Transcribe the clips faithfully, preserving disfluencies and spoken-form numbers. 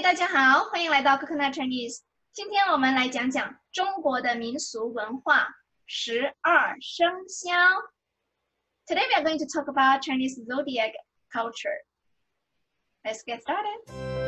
大家好，欢迎来到 Coconut Chinese。今天我们来讲讲中国的民俗文化十二生肖。Today we are going to talk about Chinese Zodiac culture. Let's get started.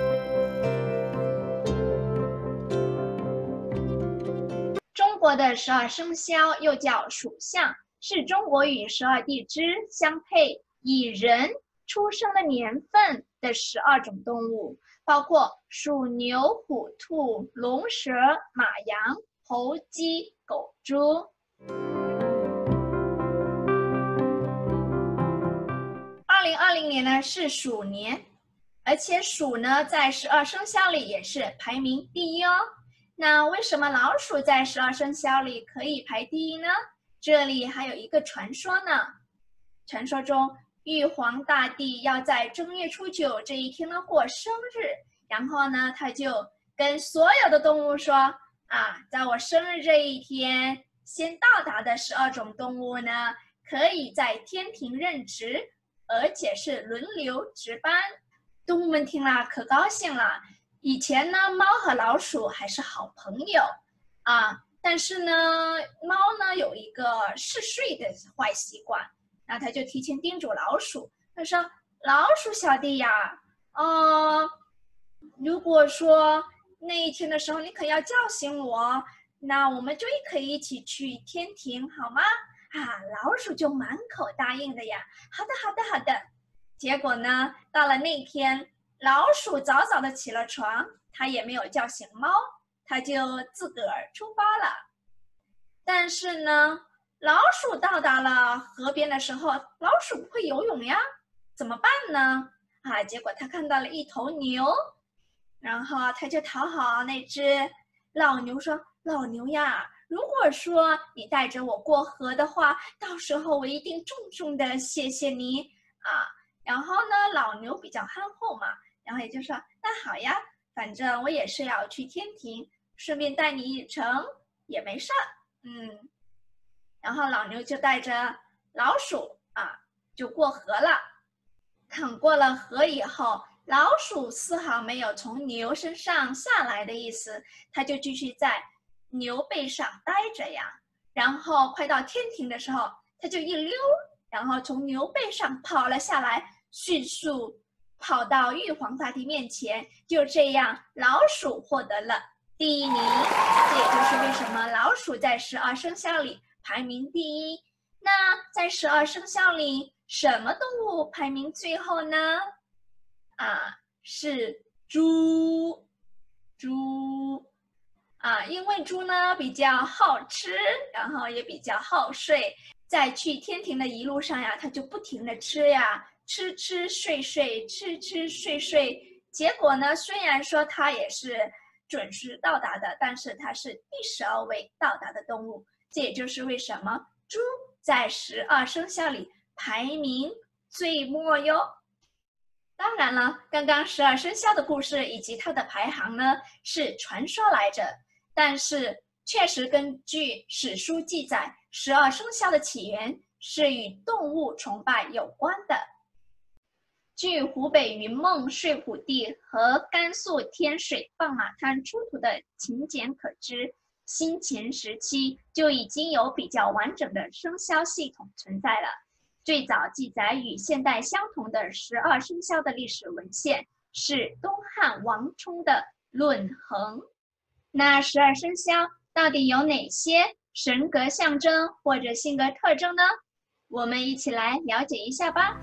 中国的十二生肖又叫属相，是中国与十二地支相配，以人出生的年份的十二种动物，包括鼠、牛、虎、兔、龙、蛇、马、羊、猴、鸡、狗、猪。二零二零年呢是鼠年，而且鼠呢在十二生肖里也是排名第一哦。那为什么老鼠在十二生肖里可以排第一呢？这里还有一个传说呢。传说中，玉皇大帝要在正月初九这一天呢过生日，然后呢他就跟所有的动物说啊，在我生日这一天先到达的十二种动物呢，可以在天庭任职，而且是轮流值班。动物们听了可高兴了。以前呢，猫和老鼠还是好朋友啊，但是呢，猫呢有一个嗜睡的坏习惯。那他就提前叮嘱老鼠，他说：“老鼠小弟呀，呃，如果说那一天的时候你可要叫醒我，那我们就可以一起去天庭，好吗？”啊，老鼠就满口答应的呀。好的，好的，好的。结果呢，到了那天，老鼠早早的起了床，它也没有叫醒猫，它就自个儿出发了。但是呢，老鼠到达了河边的时候，老鼠不会游泳呀，怎么办呢？啊，结果他看到了一头牛，然后他就讨好那只老牛说：“老牛呀，如果说你带着我过河的话，到时候我一定重重的谢谢你啊。”然后呢，老牛比较憨厚嘛，然后也就说：“那好呀，反正我也是要去天庭，顺便带你一程也没事儿。”嗯。然后老牛就带着老鼠啊，就过河了。淌过了河以后，老鼠丝毫没有从牛身上下来的意思，它就继续在牛背上待着呀。然后快到天庭的时候，它就一溜，然后从牛背上跑了下来，迅速跑到玉皇大帝面前。就这样，老鼠获得了第一名。这也就是为什么老鼠在十二生肖里排名第一。那在十二生肖里，什么动物排名最后呢？啊，是猪。猪啊，因为猪呢比较好吃，然后也比较好睡，在去天庭的一路上呀，它就不停的吃呀，吃吃睡睡，吃吃睡睡。结果呢，虽然说它也是准时到达的，但是它是第十二位到达的动物。这也就是为什么猪在十二生肖里排名最末哟。当然了，刚刚十二生肖的故事以及它的排行呢是传说来着，但是确实根据史书记载，十二生肖的起源是与动物崇拜有关的。据湖北云梦睡虎地和甘肃天水棒马滩出土的秦简可知，新秦时期就已经有比较完整的生肖系统存在了。最早记载与现代相同的十二生肖的历史文献是东汉王充的《论衡》。那十二生肖到底有哪些神格象征或者性格特征呢？我们一起来了解一下吧。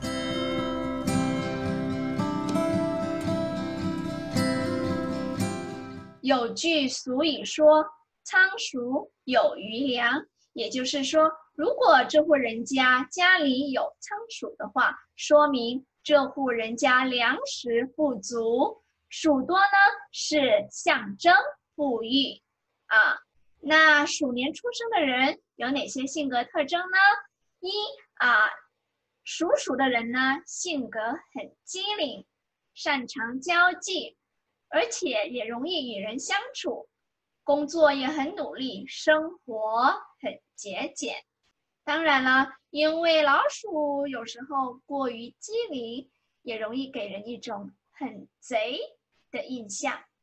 有句俗语说：“仓鼠有余粮”，也就是说，如果这户人家家里有仓鼠的话，说明这户人家粮食不足。鼠多呢是象征富裕啊。那鼠年出生的人有哪些性格特征呢？一啊，属鼠的人呢性格很机灵，擅长交际，而且也容易与人相处，工作也很努力，生活很节俭。当然了，因为老鼠有时候过于机灵，也容易给人一种很贼的印象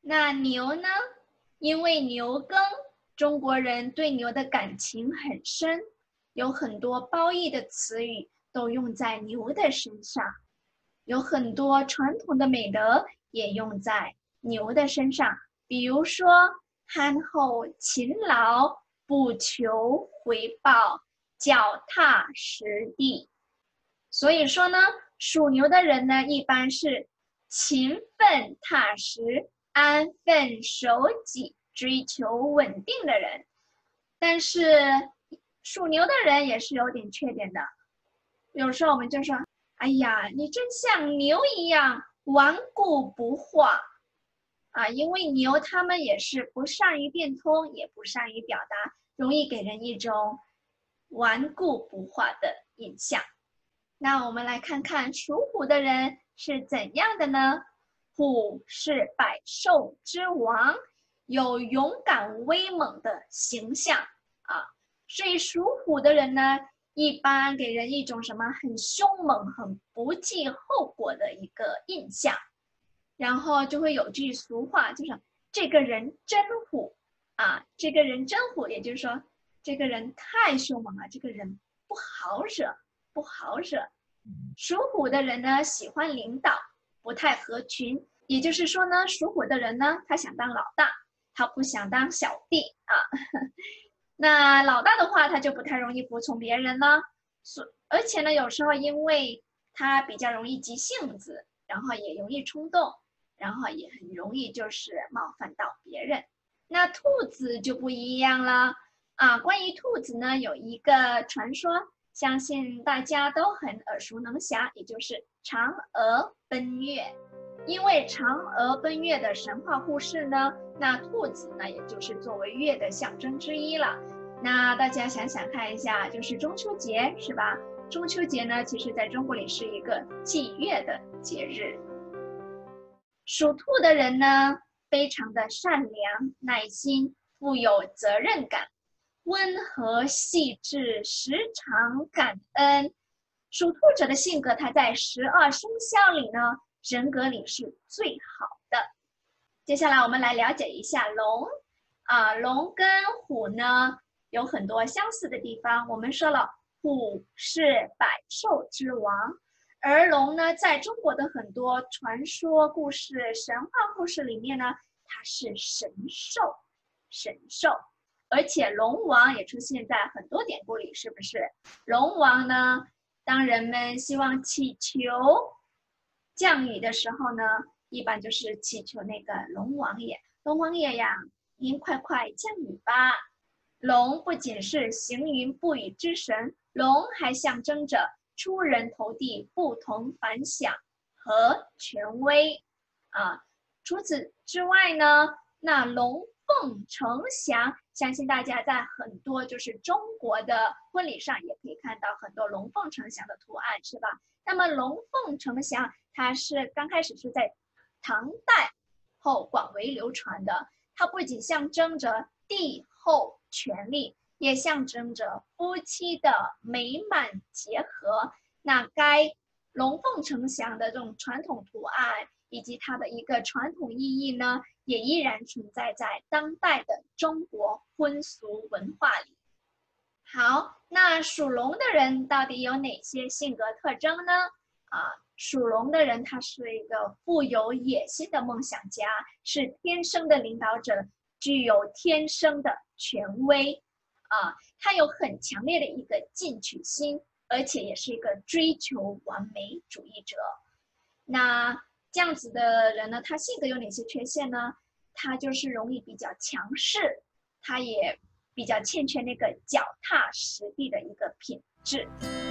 那牛呢？因为牛耕，中国人对牛的感情很深，有很多褒义的词语都用在牛的身上，有很多传统的美德也用在牛的身上，比如说憨厚、勤劳、不求回报、脚踏实地。所以说呢，属牛的人呢，一般是勤奋踏实、安分守己、追求稳定的人。但是属牛的人也是有点缺点的，有时候我们就说，哎呀，你真像牛一样顽固不化啊，因为牛他们也是不善于变通，也不善于表达，容易给人一种顽固不化的印象。那我们来看看属虎的人是怎样的呢？虎是百兽之王，有勇敢威猛的形象啊，所以属虎的人呢，一般给人一种什么很凶猛、很不计后果的一个印象。然后就会有句俗话，就是这个人真虎啊，这个人真虎，也就是说这个人太凶猛了，这个人不好惹，不好惹。属虎的人呢，喜欢领导，不太合群，也就是说呢，属虎的人呢，他想当老大，他不想当小弟啊。那老大的话，他就不太容易服从别人了，而且呢，有时候因为他比较容易急性子，然后也容易冲动，然后也很容易就是冒犯到别人。那兔子就不一样了啊！关于兔子呢，有一个传说，相信大家都很耳熟能详，也就是嫦娥奔月。因为嫦娥奔月的神话故事呢，那兔子呢，也就是作为月的象征之一了。那大家想想看一下，就是中秋节是吧？中秋节呢，其实在中国里是一个祭月的节日。属兔的人呢，非常的善良、耐心、富有责任感、温和细致、时常感恩。属兔者的性格，他在十二生肖里呢，人格里是最好的。接下来我们来了解一下龙啊，龙跟虎呢有很多相似的地方。我们说了，虎是百兽之王，而龙呢，在中国的很多传说故事、神话故事里面呢，它是神兽，神兽。而且龙王也出现在很多典故里，是不是？龙王呢，当人们希望祈求降雨的时候呢，一般就是祈求那个龙王爷，龙王爷呀，您快快降雨吧。龙不仅是行云布雨之神，龙还象征着出人头地、不同凡响和权威啊。除此之外呢，那龙凤呈祥，相信大家在很多就是中国的婚礼上也可以看到很多龙凤呈祥的图案，是吧？那么龙凤呈祥，它是刚开始是在唐代后广为流传的，它不仅象征着帝后权力，也象征着夫妻的美满结合。那该龙凤呈祥的这种传统图案以及它的一个传统意义呢，也依然存在在当代的中国婚俗文化里。好，那属龙的人到底有哪些性格特征呢？啊，属龙的人他是一个富有野心的梦想家，是天生的领导者，具有天生的权威啊，他有很强烈的一个进取心，而且也是一个追求完美主义者。那这样子的人呢，他性格有哪些缺陷呢？他就是容易比较强势，他也比较欠缺那个脚踏实地的一个品质。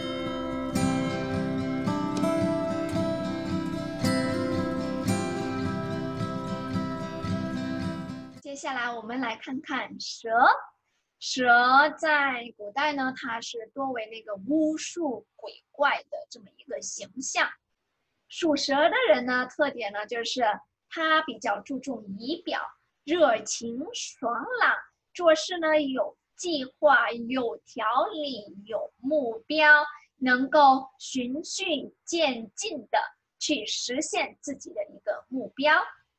接下来我们来看看蛇。蛇在古代呢，它是多为那个巫术鬼怪的这么一个形象。属蛇的人呢，特点呢就是他比较注重仪表，热情爽朗，做事呢有计划、有条理、有目标，能够循序渐进的去实现自己的一个目标。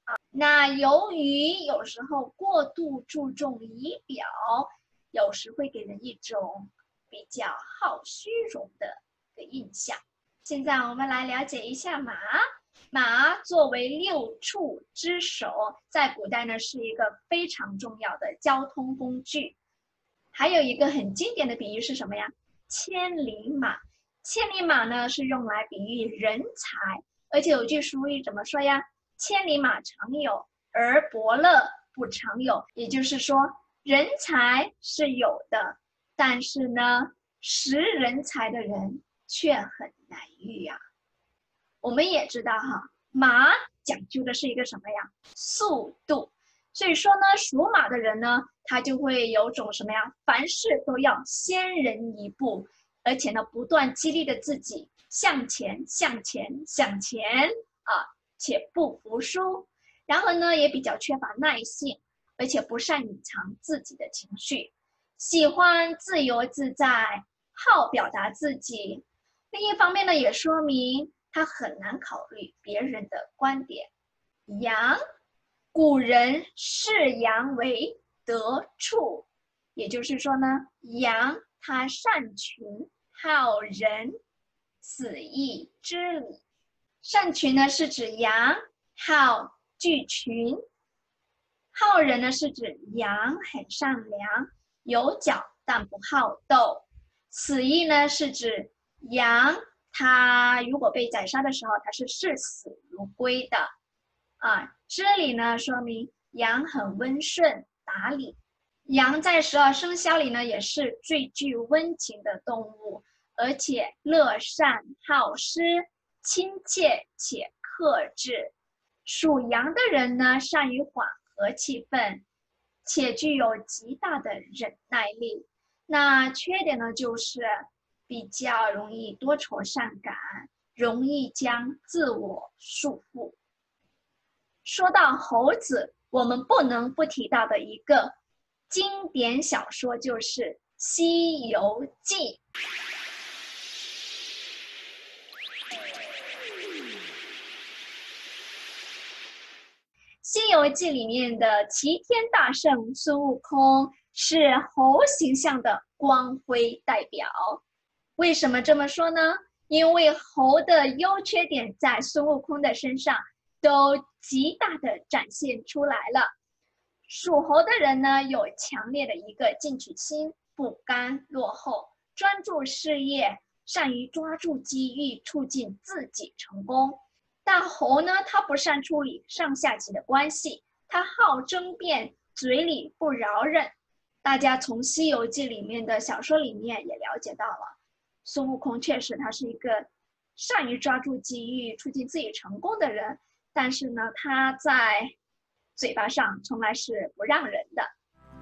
那由于有时候过度注重仪表，有时会给人一种比较好虚荣的的印象。现在我们来了解一下马。马作为六畜之首，在古代呢是一个非常重要的交通工具。还有一个很经典的比喻是什么呀？千里马。千里马呢是用来比喻人才，而且有句俗语怎么说呀？千里马常有，而伯乐不常有。也就是说，人才是有的，但是呢，识人才的人却很难遇啊。我们也知道哈，马讲究的是一个什么呀？速度。所以说呢，属马的人呢，他就会有种什么呀？凡事都要先人一步，而且呢，不断激励着自己向前、向前、向前啊，且不服输。然后呢，也比较缺乏耐性，而且不善隐藏自己的情绪，喜欢自由自在，好表达自己。另一方面呢，也说明他很难考虑别人的观点。羊，古人视羊为德畜，也就是说呢，羊它善群好人，死义之理。善群呢是指羊好聚群，好人呢是指羊很善良，有角但不好斗。死义呢是指羊它如果被宰杀的时候，它是视死如归的。啊，知理呢说明羊很温顺打理。羊在十二生肖里呢也是最具温情的动物，而且乐善好施，亲切且克制。属羊的人呢善于缓和气氛，且具有极大的忍耐力。那缺点呢就是比较容易多愁善感，容易将自我束缚。说到猴子，我们不能不提到的一个经典小说就是《西游记》。《西游记》里面的齐天大圣孙悟空是猴形象的光辉代表。为什么这么说呢？因为猴的优缺点在孙悟空的身上都极大的展现出来了。属猴的人呢，有强烈的一个进取心，不甘落后，专注事业，善于抓住机遇，促进自己成功。但猴呢，他不善处理上下级的关系，他好争辩，嘴里不饶人。大家从《西游记》里面的小说里面也了解到了，孙悟空确实他是一个善于抓住机遇，促进自己成功的人，但是呢，他在嘴巴上从来是不让人的。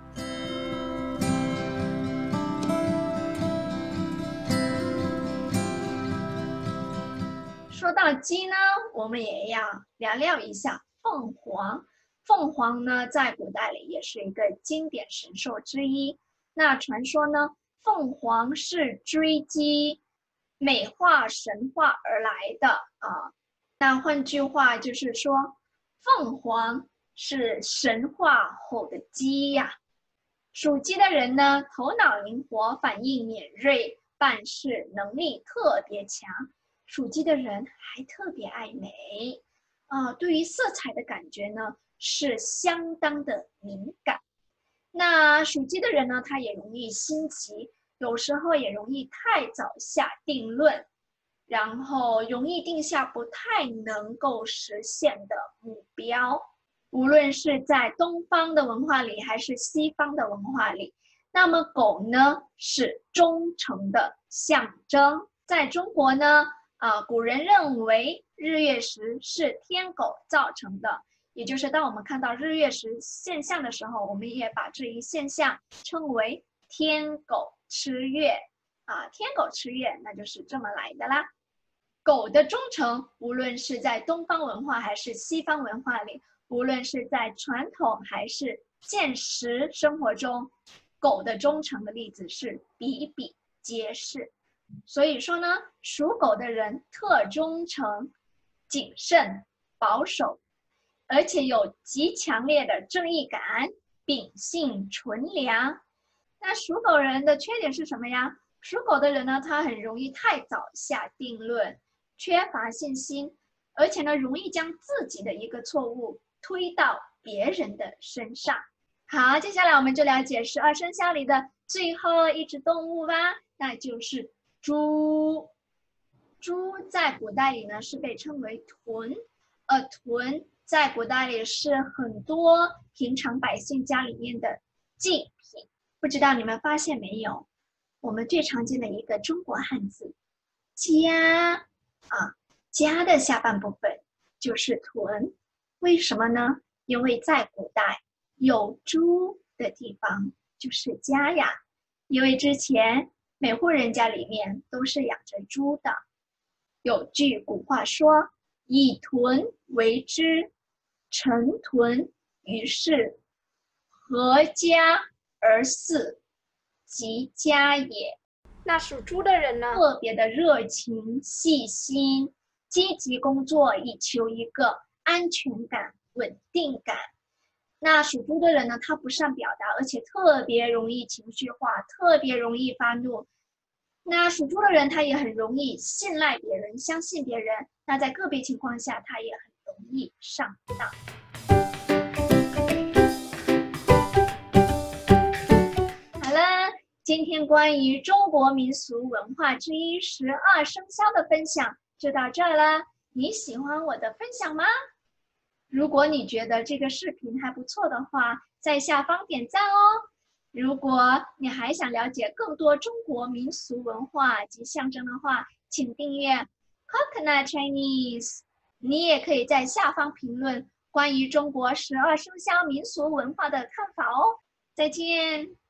说到鸡呢，我们也要聊聊一下凤凰。凤凰呢，在古代里也是一个经典神兽之一。那传说呢，凤凰是追击美化神话而来的啊。那换句话就是说，凤凰是神话后的鸡呀。属鸡的人呢，头脑灵活，反应敏锐，办事能力特别强。属鸡的人还特别爱美啊，对于色彩的感觉呢是相当的敏感。那属鸡的人呢，他也容易心急，有时候也容易太早下定论，然后容易定下不太能够实现的目标。无论是在东方的文化里还是西方的文化里，那么狗呢是忠诚的象征。在中国呢啊，古人认为日月食是天狗造成的，也就是当我们看到日月食现象的时候，我们也把这一现象称为天狗吃月啊，天狗吃月那就是这么来的啦。狗的忠诚，无论是在东方文化还是西方文化里，无论是在传统还是现实生活中，狗的忠诚的例子是比比皆是。所以说呢，属狗的人特忠诚、谨慎、保守， 而且有极强烈的正义感，秉性纯良。那属狗人的缺点是什么呀？属狗的人呢，他很容易太早下定论，缺乏信心，而且呢，容易将自己的一个错误推到别人的身上。好，接下来我们就了解十二生肖里的最后一只动物吧，那就是猪。猪在古代里呢是被称为豚，而豚在古代里是很多平常百姓家里面的祭品。不知道你们发现没有，我们最常见的一个中国汉字家啊，家的下半部分就是豚。为什么呢？因为在古代有猪的地方就是家呀，因为之前每户人家里面都是养着猪的。有句古话说，以豚为之，成豚于是，合家而饲，即家也。那属猪的人呢，特别的热情、细心，积极工作，以求一个安全感、稳定感。那属猪的人呢，他不善表达，而且特别容易情绪化，特别容易发怒。那属猪的人，他也很容易信赖别人，相信别人。那在个别情况下，他也很容易上当。好了，今天关于中国民俗文化之一十二生肖的分享就到这儿了。你喜欢我的分享吗？如果你觉得这个视频还不错的话，在下方点赞哦。如果你还想了解更多中国民俗文化及象征的话，请订阅 Coconut Chinese。你也可以在下方评论关于中国十二生肖民俗文化的看法哦。再见。